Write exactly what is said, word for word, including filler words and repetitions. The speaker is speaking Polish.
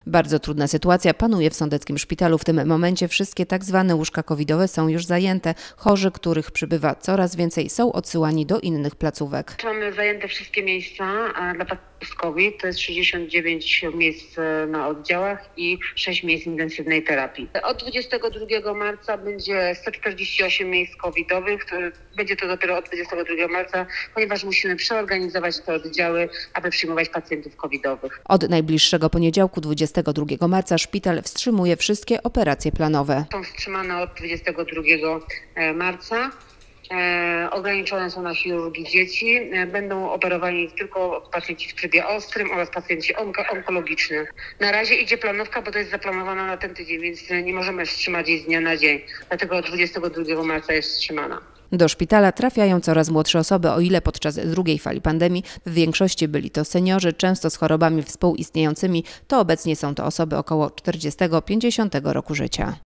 Bardzo trudna sytuacja panuje w sądeckim szpitalu. W tym momencie wszystkie tak zwane łóżka covidowe są już zajęte. Chorzy, których przybywa coraz więcej, są odsyłani do innych placówek. Mamy zajęte wszystkie miejsca dla pacjentów z COVID. To jest sześćdziesiąt dziewięć miejsc na oddziałach i sześć miejsc intensywnej terapii. Od dwudziestego drugiego marca będzie sto czterdzieści osiem miejsc covidowych. Będzie to dopiero od dwudziestego drugiego marca, ponieważ musimy przeorganizować te oddziały, aby przyjmować pacjentów covidowych. Od najbliższego poniedziałku, dwudziestego drugiego marca, szpital wstrzymuje wszystkie operacje planowe. Są wstrzymane od dwudziestego drugiego marca. E, ograniczone są na chirurgii dzieci. E, będą operowani tylko pacjenci w trybie ostrym oraz pacjenci onko onkologiczni. Na razie idzie planówka, bo to jest zaplanowana na ten tydzień, więc nie możemy wstrzymać jej z dnia na dzień. Dlatego od dwudziestego drugiego marca jest wstrzymana. Do szpitala trafiają coraz młodsze osoby, o ile podczas drugiej fali pandemii w większości byli to seniorzy, często z chorobami współistniejącymi, to obecnie są to osoby około czterdziestego do pięćdziesiątego roku życia.